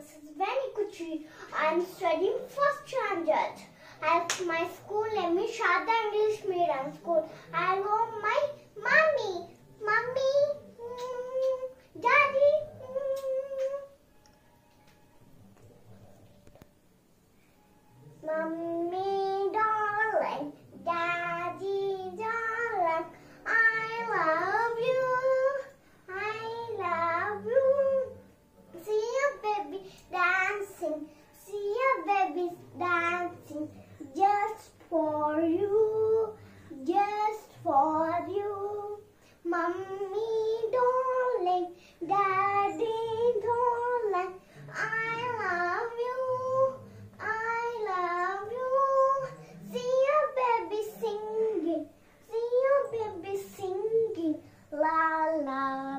is Vani Kuchi. I am studying first standard at my school name is Shada English Medium School. I love my mommy, daddy. Mommy darling, daddy darling, I love you. See your baby dancing, see your babies dancing, just for you, Mommy darling, daddy darling, I love you. See your baby singing, la la.